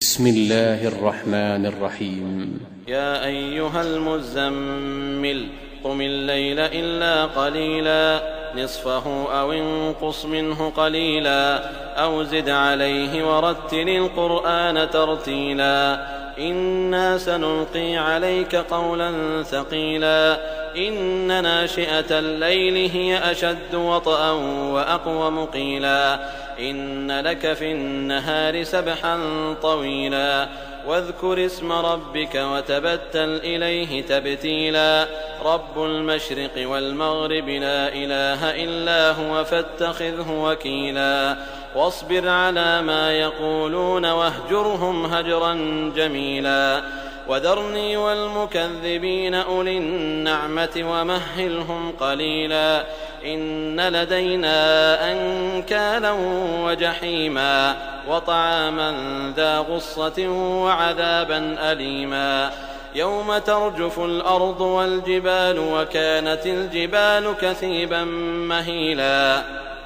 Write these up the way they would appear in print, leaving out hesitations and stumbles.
بسم الله الرحمن الرحيم. يا أيها المزمل قم الليل إلا قليلا نصفه أو انقص منه قليلا أو زد عليه ورتل القرآن ترتيلا إنا سنلقي عليك قولا ثقيلا إن ناشئة الليل هي أشد وطئا وأقوم قيلا إن لك في النهار سبحا طويلا واذكر اسم ربك وتبتل إليه تبتيلا رب المشرق والمغرب لا إله إلا هو فاتخذه وكيلا واصبر على ما يقولون واهجرهم هجرا جميلا وذرني والمكذبين أولي النعمة ومهلهم قليلا إن لدينا أنكالا وجحيما وطعاما ذا غصة وعذابا أليما يوم ترجف الأرض والجبال وكانت الجبال كثيبا مهيلا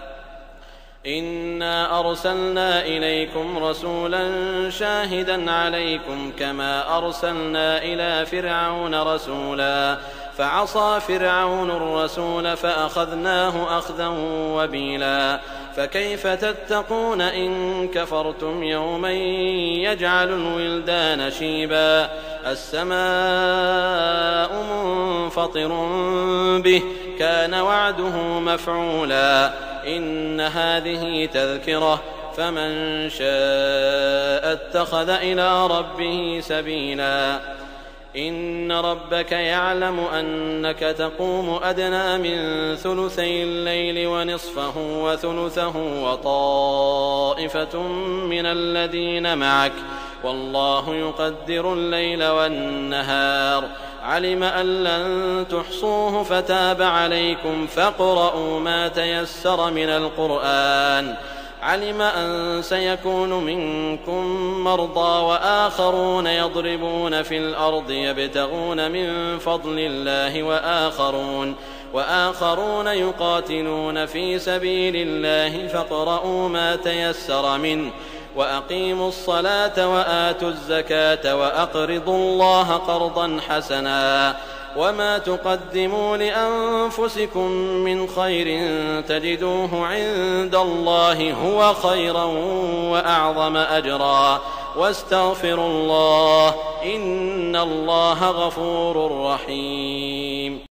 إنا أرسلنا إليكم رسولا شاهدا عليكم كما أرسلنا إلى فرعون رسولا فعصى فرعون الرسول فأخذناه أخذا وبيلا فكيف تتقون إن كفرتم يوما يجعل الولدان شيبا السماء منفطر به كان وعده مفعولا إن هذه تذكرة فمن شاء اتخذ إلى ربه سبيلا إن ربك يعلم أنك تقوم أدنى من ثلثي الليل ونصفه وثلثه وطائفة من الذين معك والله يقدر الليل والنهار علم أن لن تحصوه فتاب عليكم فاقرؤوا ما تيسر من القرآن علم أن سيكون منكم مرضى وآخرون يضربون في الأرض يبتغون من فضل الله وآخرون يقاتلون في سبيل الله فاقرؤوا ما تيسر منه وأقيموا الصلاة وآتوا الزكاة وأقرضوا الله قرضا حسنا وما تقدموا لأنفسكم من خير تجدوه عند الله هو خيرا وأعظم أجرا واستغفروا الله إن الله غفور رحيم.